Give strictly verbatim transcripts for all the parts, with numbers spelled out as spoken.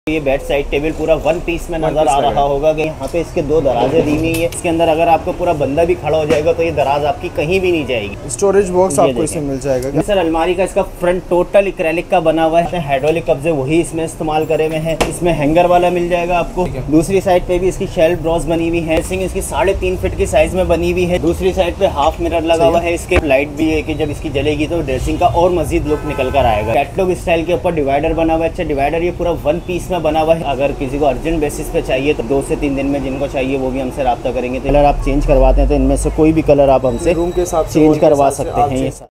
ये bed side table पूरा one piece में नजर आ रहा होगा कि यहाँ पे इसके दो दराजें दी हुई है। इसके अंदर अगर आपको पूरा बंदा भी खड़ा हो जाएगा तो ये दराज आपकी कहीं भी नहीं जाएगी। स्टोरेज बॉक्स आपको इसमें मिल जाएगा। सर अलमारी का इसका फ्रंट टोटल इक्रेलिक का बना हुआ है। हाइड्रोलिक कब्जे वही इसमें इस्तेमाल करे हुए हैं। इसमें हैंगर वाला मिल जाएगा आपको। दूसरी साइड पे भी इसकी शेल्फ ड्रॉज बनी हुई है। सिंग इसकी साढ़े तीन फीट की साइज में बनी हुई है। दूसरी साइड पे हाफ मिरर लगा हुआ है। इसके लाइट भी है कि जब इसकी जलेगी तो ड्रेसिंग का और मजीद लुक निकल कर आएगा। कैटलॉग स्टाइल के ऊपर डिवाइडर बना हुआ है। अच्छा डिवाइडर ये पूरा वन पीस में बना हुआ है। अगर किसी को अर्जेंट बेसिस पे चाहिए तो दो से तीन दिन में जिनको चाहिए वो भी हमसे रब्ता करेंगे। कलर आप चेंज करवाते हैं तो इनमें से कोई भी कलर आप हमसे रूम के साथ चेंज करवा सकते हैं। ये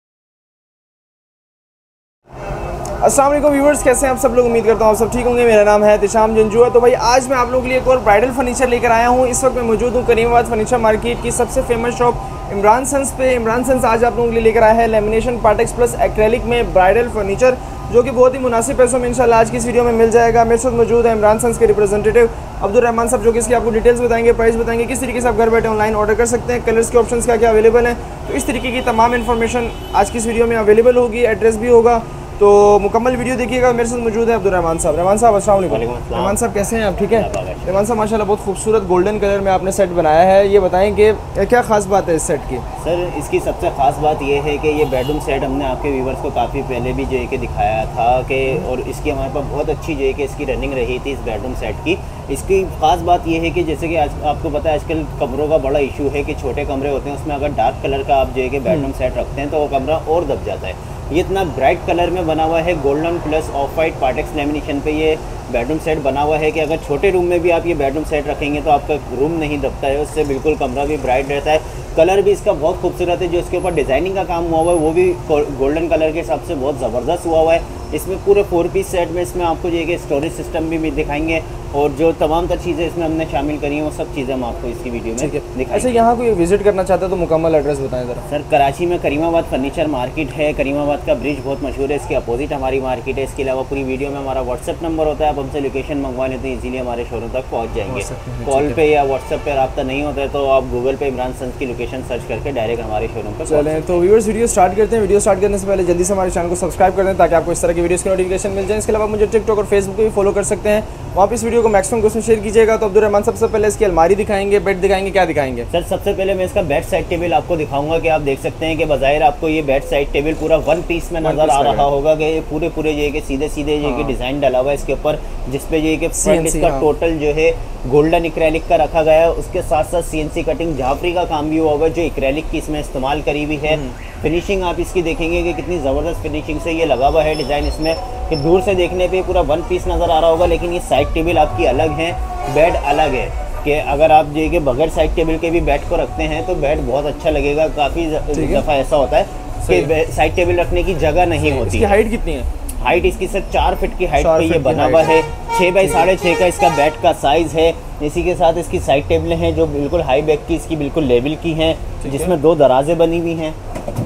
अस्सलाम वालेकुम व्यूअर्स, कैसे हैं आप सब लोग? उम्मीद करता हूँ आप सब ठीक होंगे। मेरा नाम है तिशाम जंजुआ। तो भाई आज मैं आप लोगों के लिए एक और ब्राइडल फर्नीचर लेकर आया हूँ। इस वक्त मैं मौजूद हूँ करीमाबाद फर्नीचर मार्केट की सबसे फेमस शॉप इमरान सन्स पे। इमरान सन्स आज आप लोगों के लिए लेकर आया है लेमिनेशन पार्टेक्स प्लस एक्रेलिक में ब्राइडल फर्नीचर, जो कि बहुत ही मुनासिब पैसों में इंशाल्लाह आज की इस वीडियो में मिल जाएगा। मेरे साथ मौजूद है इमरान सन्स के रिप्रेजेंटेटिव अब्दुल रहमान साहब, जो कि इसकी आपको डिटेल्स बताएंगे, प्राइस बताएंगे, किस तरीके से आप घर बैठे ऑनलाइन ऑर्डर कर सकते हैं, कलर्स के ऑप्शंस क्या क्या अवेलेबल हैं। तो इस तरीके की तमाम इन्फॉर्मेशन आज की इस वीडियो में अवेलेबल होगी। एड्रेस भी होगा, तो मुकम्मल वीडियो देखिएगा। मेरे साथ मौजूद है अब्दुल रहमान साहब। रहमान साहब अस्सलाम वालेकुम। रहमान साहब कैसे हैं आप? ठीक है रहमान साहब, माशाल्लाह बहुत खूबसूरत गोल्डन कलर में आपने सेट बनाया है। ये बताएं कि क्या खास बात है इस सेट की? सर इसकी सबसे ख़ास बात यह है कि ये बेडरूम सेट हमने आपके व्यूवर्स को काफ़ी पहले भी जो है कि दिखाया था कि, और इसकी हमारे पास बहुत अच्छी जो है कि इसकी रनिंग रही थी इस बेडरूम सेट की। इसकी ख़ास बात यह है कि जैसे कि आज आपको पता है आजकल कमरों का बड़ा इशू है कि छोटे कमरे होते हैं, उसमें अगर डार्क कलर का आप जो है कि बेडरूम सेट रखते हैं तो वो कमरा और दब जाता है। ये इतना ब्राइट कलर में बना हुआ है, golden plus off white Partex lamination पे ये बेडरूम सेट बना हुआ है कि अगर छोटे रूम में भी आप ये बेडरूम सेट रखेंगे तो आपका रूम नहीं दबता है, उससे बिल्कुल कमरा भी ब्राइट रहता है। कलर भी इसका बहुत खूबसूरत है। जो इसके ऊपर डिज़ाइनिंग का काम हुआ हुआ है वो भी गोल्डन कलर के हिसाब से बहुत ज़बरदस्त हुआ हुआ है। इसमें पूरे फोर पीस सेट में इसमें आपको जो है कि स्टोरेज सिस्टम भी दिखाएंगे और जो तमाम तर चीज़ें इसमें हमने शामिल करी हैं वो सब चीज़ें हम आपको इसकी वीडियो में दिखाएंगे। अच्छा, यहाँ कोई विजिट करना चाहता है तो मुकम्मल एड्रेस बताएं ज़रा। सर कराची में करीमाबाद फर्नीचर मार्केट है। करीमाबाद का ब्रिज बहुत मशहूर है, इसके अपोजिट हमारी मार्केट है। इसके अलावा पूरी वीडियो में हमारा व्हाट्सअप नंबर होता है, आप हमसे लोकेशन मंगवा लेते हैं, इजीली हमारे शोरूम तक पहुँच जाएंगे। कॉल पे या व्हाट्सएप पे रब्ता नहीं होता है तो आप गूगल पे इमरान सन्स की लोकेशन सर्च करके डायरेक्ट हमारे शोरूम पर चलें। तो व्यूअर्स वीडियो स्टार्ट करते हैं। वीडियो स्टार्ट करने से पहले जल्दी से हमारे चैनल को सब्सक्राइब कर दें ताकि आपको इस तरह की वीडियोस की नोटिफिकेशन मिल जाए। इसके अलावा मुझे टिकटॉक और फेसबुक पे भी फॉलो कर सकते हैं, वहाँ पे इस वीडियो को मैक्सिमम क्वेश्चन शेयर कीजिएगा। तो अब्दुल रहमान सबसे पहले इसकी अलमारी दिखाएंगे, बेड दिखाएंगे, क्या दिखाएंगे? सर सबसे पहले मैं इसका बेड साइड टेबल आपको दिखाऊंगा कि आप देख सकते हैं कि बज़ाहिर आपको ये बेड साइड टेबल पूरा वन पीस में नजर आ रहा होगा कि ये पूरे पूरे ये कि सीधे सीधे ये कि डिज़ाइन डाला हुआ है इसके ऊपर, जिसपे ये कि फ्रंट इसका टोटल जो है गोल्डन इक्रेलिक का रखा गया है। उसके साथ साथ सीएनसी कटिंग जाफरी का काम भी हुआ हुआ है जो इक्रेलिक की इसमें इस्तेमाल करी हुई है। फिनिशिंग आप इसकी देखेंगे कि कितनी ज़बरदस्त फिनिशिंग से ये लगा हुआ है डिज़ाइन इसमें कि दूर से देखने पे पूरा वन पीस नज़र आ रहा होगा, लेकिन ये साइड टेबल आपकी अलग है, बेड अलग है। कि अगर आप जो कि बगैर साइड टेबल के भी बेड को रखते हैं तो बेड बहुत अच्छा लगेगा। काफ़ी दफ़ा ऐसा होता है कि साइड टेबल रखने की जगह नहीं होती। इसकी हाइट कितनी है? हाइट इसकी सर चार फीट की हाइट पे ये बना हुआ है। छः बाई साढ़े छः का इसका बेड का साइज़ है। इसी के साथ इसकी साइड टेबलें हैं जो बिल्कुल हाई बैक की इसकी बिल्कुल लेवल की हैं, जिसमें दो दराजें बनी हुई हैं।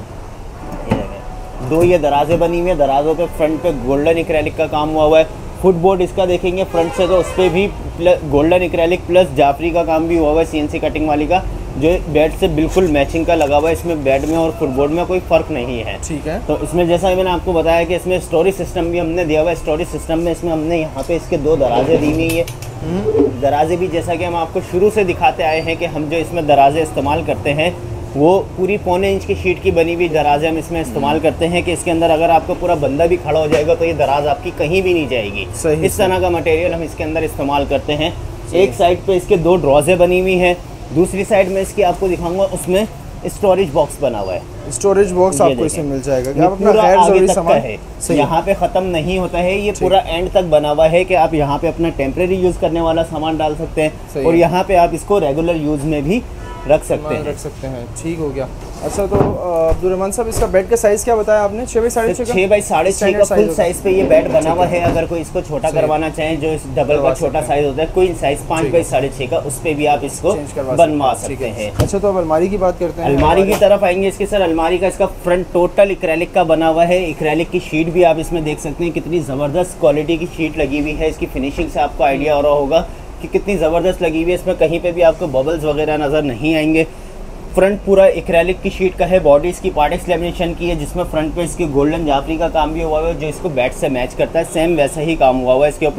दो ये दराजें बनी हुई हैं, दराजों पे फ्रंट पे गोल्डन इक्रेलिक का काम हुआ हुआ है। फुटबोर्ड इसका देखेंगे फ्रंट से तो उस पर भी गोल्डन इक्रेलिक प्लस जाफरी का काम भी हुआ हुआ है, सीएनसी कटिंग वाली का, जो बेड से बिल्कुल मैचिंग का लगा हुआ है। इसमें बेड में और फुटबोर्ड में कोई फ़र्क नहीं है। ठीक है। तो इसमें जैसा मैंने आपको बताया कि इसमें स्टोरेज सिस्टम भी हमने दिया हुआ है। स्टोरेज सिस्टम में इसमें हमने यहाँ पे इसके दो दराजे दी हुई है। दराजे भी जैसा कि हम आपको शुरू से दिखाते आए हैं कि हम जो इसमें दराजे इस्तेमाल करते हैं वो पूरी पौने इंच की शीट की बनी हुई दराजें हम इसमें इस्तेमाल करते हैं कि इसके अंदर अगर आपको पूरा बंदा भी खड़ा हो जाएगा तो ये दराज आपकी कहीं भी नहीं जाएगी। इस तरह का मटेरियल हम इसके अंदर इस्तेमाल करते हैं। एक साइड पे इसके दो ड्रॉजें बनी हुई हैं, दूसरी साइड में इसकी आपको दिखाऊंगा उसमें स्टोरेज बॉक्स बना हुआ है। स्टोरेज बॉक्स आपको इसमें मिल जाएगा। आप अपना गैर ज़रूरी सामान है यहाँ पे ख़त्म नहीं होता है, ये पूरा एंड तक बना हुआ है कि आप यहाँ पे अपना टेम्परेरी यूज़ करने वाला सामान डाल सकते हैं और यहाँ पे आप इसको रेगुलर यूज़ में भी रख सकते हैं रख सकते हैं ठीक हो गया। अच्छा, तो अब्दुल रहमान साहब इसका बेड का साइज़ क्या बताया आपने? छः बाई साढ़े छः छः बाई साढ़े छः का फुल साइज़ पे ये बेड बना हुआ है। अगर कोई इसको छोटा करवाना चाहें, जो इस डबल का छोटा साइज़ होता है, कोई साइज़ पाँच बाई साढ़े छः का, उस पर भी आप इसको बनवा सकते हैं। अच्छा, तो अब अलमारी की बात करते हैं। अलमारी की तरफ आएंगे इसके। सर अलमारी का इसका फ्रंट टोटल इक्रेलिक का बना हुआ है। इक्रेलिक की शीट भी आप इसमें देख सकते हैं, कितनी ज़बरदस्त क्वालिटी की शीट लगी हुई है। इसकी फिनिशिंग से आपको आइडिया हो रहा होगा कि कितनी ज़बरदस्त लगी हुई है। इसमें कहीं पे भी आपको बबल्स वगैरह नज़र नहीं आएंगे। फ्रंट पूरा एक्रेलिक की शीट का है, बॉडी इसकी पार्टेक्स लेमिनेशन की है, जिसमें फ्रंट पे इसकी गोल्डन जाफरी का काम भी हुआ हुआ है जो इसको बेड से मैच करता है। सेम वैसा ही काम हुआ हुआ है इसके ऊपर।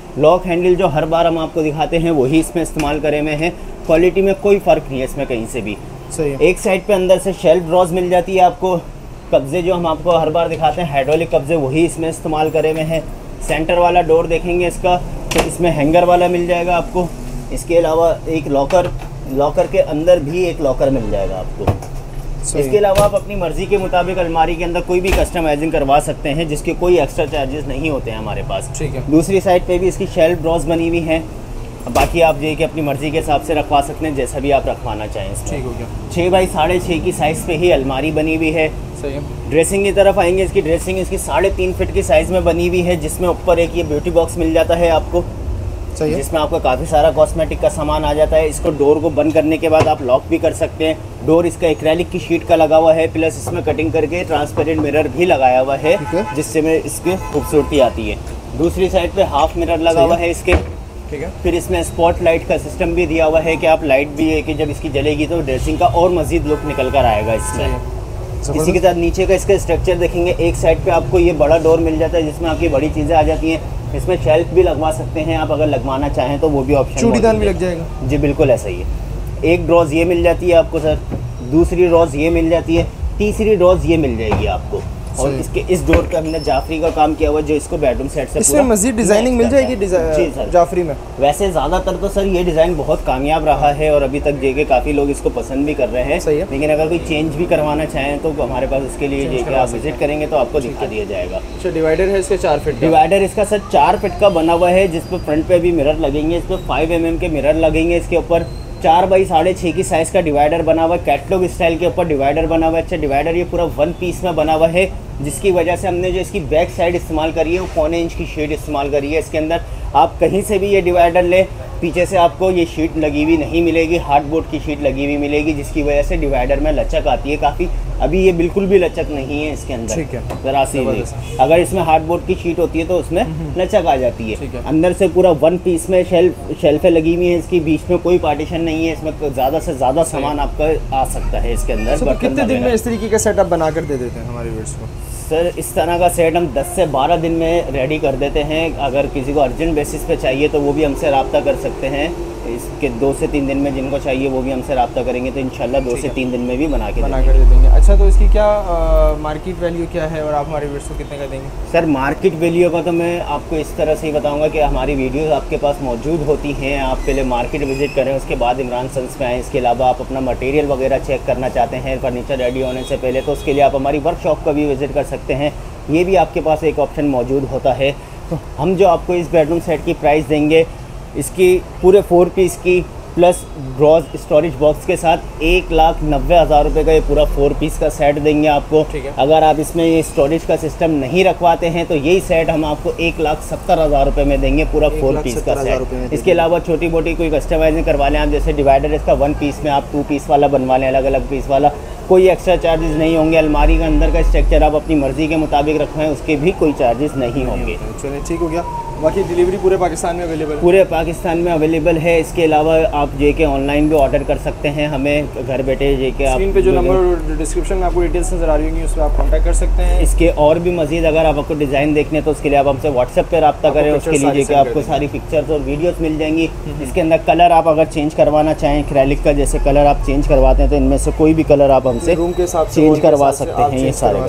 लॉक हैंडल जो हर बार हम आपको दिखाते हैं वही इसमें इस्तेमाल करे हुए हैं। क्वालिटी में कोई फ़र्क नहीं है इसमें कहीं से भी। सही है। एक साइड पे अंदर से शेल्फ ड्रॉज मिल जाती है आपको। कब्जे जो हम आपको हर बार दिखाते हैं हाइड्रोलिक कब्जे वही इसमें इस्तेमाल करे हुए हैं। सेंटर वाला डोर देखेंगे इसका तो इसमें हैंगर वाला मिल जाएगा आपको। इसके अलावा एक लॉकर, लॉकर के अंदर भी एक लॉकर मिल जाएगा आपको। इसके अलावा आप अपनी मर्ज़ी के मुताबिक अलमारी के अंदर कोई भी कस्टमाइजिंग करवा सकते हैं जिसके कोई एक्स्ट्रा चार्जेस नहीं होते हैं हमारे पास। ठीक है। दूसरी साइड पे भी इसकी शेल्फ ड्रॉज बनी हुई हैं। बाकी आप जो कि अपनी मर्ज़ी के हिसाब से रखवा सकते हैं जैसा भी आप रखवाना चाहें इसमें। ठीक हो गया। छः बाई साढ़े छः की साइज़ पे ही अलमारी बनी हुई है। सही है। ड्रेसिंग की तरफ आएंगे, इसकी ड्रेसिंग इसकी साढ़े तीन फिट की साइज़ में बनी हुई है जिसमें ऊपर एक ये ब्यूटी बॉक्स मिल जाता है आपको। सही है। जिसमें आपका काफ़ी सारा कॉस्मेटिक का सामान आ जाता है। इसको डोर को बंद करने के बाद आप लॉक भी कर सकते हैं। डोर इसका एक्रेलिक की शीट का लगा हुआ है, प्लस इसमें कटिंग करके ट्रांसपेरेंट मिरर भी लगाया हुआ है, है। जिससे में इसकी खूबसूरती आती है। दूसरी साइड पे हाफ मिरर लगा हुआ है इसके। ठीक है। फिर इसमें स्पॉट लाइट का सिस्टम भी दिया हुआ है कि आप लाइट भी है कि जब इसकी जलेगी तो ड्रेसिंग का और मज़ीद लुक निकल कर आएगा इसमें। इसी के साथ नीचे का इसका स्ट्रक्चर देखेंगे, एक साइड पे आपको ये बड़ा डोर मिल जाता है जिसमें आपकी बड़ी चीज़ें आ जाती हैं। इसमें शेल्फ भी लगवा सकते हैं आप अगर लगवाना चाहें तो वो भी ऑप्शन। चूड़ीदान भी लग जाएगा जी बिल्कुल ऐसा ही है। एक ड्रॉज ये मिल जाती है आपको सर, दूसरी ड्रॉज ये मिल जाती है, तीसरी ड्रॉज ये मिल जाएगी आपको। और इसके इस डोर का हमने जाफरी का काम किया हुआ है जो इसको बेडरूम सेट से इसमें मजीद डिजाइनिंग मिल जाएगी जी सर जाफरी में। वैसे ज़्यादातर तो सर ये डिज़ाइन बहुत कामयाब रहा है और अभी तक जेके काफ़ी लोग इसको पसंद भी कर रहे हैं। सही है। लेकिन अगर कोई चेंज भी करवाना चाहें तो हमारे पास उसके लिए जेके आप विजिट करेंगे तो आपको दिखा दिया जाएगा। अच्छा, डिवाइडर है इसके चार फिट। डिवाइडर इसका सर चार फिट का बना हुआ है जिस पर फ्रंट पे भी मिरर लगेंगे। इस पर फाइव एम एम के मिरर लगेंगे। इसके ऊपर चार बाई साढ़े छः की साइज़ का डिवाइडर बना हुआ है। कैटलॉग स्टाइल के ऊपर डिवाइडर बना हुआ है। अच्छा डिवाइडर ये पूरा वन पीस में बना हुआ है जिसकी वजह से हमने जो इसकी बैक साइड इस्तेमाल करी है वो पौने इंच की शीट इस्तेमाल करी है। इसके अंदर आप कहीं से भी ये डिवाइडर ले, पीछे से आपको ये शीट लगी हुई नहीं मिलेगी, हार्डबोर्ड की शीट लगी हुई मिलेगी जिसकी वजह से डिवाइडर में लचक आती है काफ़ी। अभी ये बिल्कुल भी लचक नहीं है इसके अंदर। ठीक है। ज़रा सी नहीं। अगर इसमें हार्डबोर्ड की शीट होती है तो उसमें लचक आ जाती है। है। अंदर से पूरा वन पीस में शेल्फ शेल्फें लगी हुई हैं इसकी, बीच में कोई पार्टीशन नहीं है। इसमें ज़्यादा से ज़्यादा सामान आपका आ सकता है इसके अंदर। तो कितने दिन में इस तरीके का सेटअप बना कर दे देते हैं हमारे व्यूअर्स को? सर इस तरह का सेट हम दस से बारह दिन में रेडी कर देते हैं। अगर किसी को अर्जेंट बेसिस पे चाहिए तो वो भी हमसे रब्ता कर सकते हैं। इसके दो से तीन दिन में जिनको चाहिए वो भी हमसे रब्ता करेंगे तो इंशाल्लाह दो से तीन दिन में भी बना के बना कर दे देंगे। अच्छा, तो इसकी क्या मार्केट वैल्यू क्या है और आप हमारे व्यूअर्स को कितने का देंगे? सर मार्केट वैल्यू का तो मैं आपको इस तरह से ही बताऊंगा कि हमारी वीडियोस आपके पास मौजूद होती हैं। आप पहले मार्केट विजिट करें, उसके बाद इमरान सन्स पे आएँ। इसके अलावा आप अपना मटेरियल वगैरह चेक करना चाहते हैं फर्नीचर रेडी होने से पहले तो उसके लिए आप हमारी वर्कशॉप का भी विजिट कर सकते हैं। ये भी आपके पास एक ऑप्शन मौजूद होता है। तो हम जो आपको इस बेडरूम सेट की प्राइस देंगे इसकी पूरे फोर पीस की प्लस ड्रॉज स्टोरेज बॉक्स के साथ एक लाख नब्बे हज़ार रुपये का ये पूरा फोर पीस का सेट देंगे आपको। ठीक है। अगर आप इसमें ये स्टोरेज का सिस्टम नहीं रखवाते हैं तो यही सेट हम आपको एक लाख सत्तर हज़ार रुपये में देंगे पूरा फोर पीस का सेट। इसके अलावा छोटी मोटी कोई कस्टमाइजिंग करवा लें आप, जैसे डिवाइडर इसका वन पीस में आप टू पीस वाला बनवा लें, अलग अलग पीस वाला, कोई एक्स्ट्रा चार्जेस नहीं होंगे। अलमारी के अंदर का स्ट्रक्चर आप अपनी मर्ज़ी के मुताबिक रखवाएं, उसके भी कोई चार्जेस नहीं होंगे। चलिए ठीक हो गया। बाकी डिलीवरी पूरे पाकिस्तान में अवेलेबल है? पूरे पाकिस्तान में अवेलेबल है। इसके अलावा आप जे के ऑनलाइन भी ऑर्डर कर सकते हैं हमें घर बैठे। जे के आप स्क्रीन पे जो नंबर डिस्क्रिप्शन में आपको डिटेल्स नजर आ रही होंगी उस पर आप कांटेक्ट कर सकते हैं। इसके और भी मजीद अगर आप आपको डिज़ाइन देखने हैं तो उसके लिए आप हमसे व्हाट्सएप पे रब्ता करें, उसके लिए जे के आपको सारी पिक्चर्स और वीडियोस मिल जाएंगी। इसके अंदर कलर आप अगर चेंज करवाना चाहें, एक्रेलिक का जैसे कलर आप चेंज करवाते हैं तो इनमें से कोई भी कलर आप हमसे रूम के हिसाब से चेंज करवा सकते हैं। ये सारे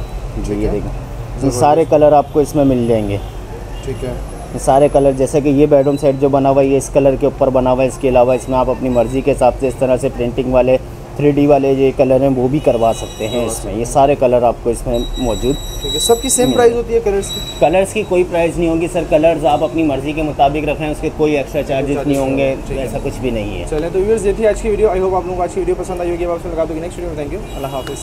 जी ये देखें, ये सारे कलर आपको इसमें मिल जाएंगे। ठीक है। ये सारे कलर जैसे कि ये बेडरूम सेट जो बना हुआ है ये इस कलर के ऊपर बना हुआ है। इसके अलावा इसमें आप अपनी मर्ज़ी के हिसाब से इस तरह से प्रिंटिंग वाले थ्री डी वाले ये कलर हैं वो भी करवा सकते हैं इसमें। ये सारे कलर आपको इसमें मौजूद। ठीक है। सबकी सेम प्राइस होती है कलर्स की? कलर्स की कोई प्राइस नहीं होगी सर। कलर्स आप अपनी मर्ज़ी के मुताबिक रखें, उसके कोई एक्स्ट्रा चार्जेस नहीं होंगे, ऐसा कुछ भी नहीं है। चलें तो व्यूअर्स ये थी आज की वीडियो। आई होप आप लोगों को आज की वीडियो पसंद आई होगी। आपसे लगा दूँगी नेक्स्ट वीडियो में। थैंक यू, अल्लाह हाफिज़।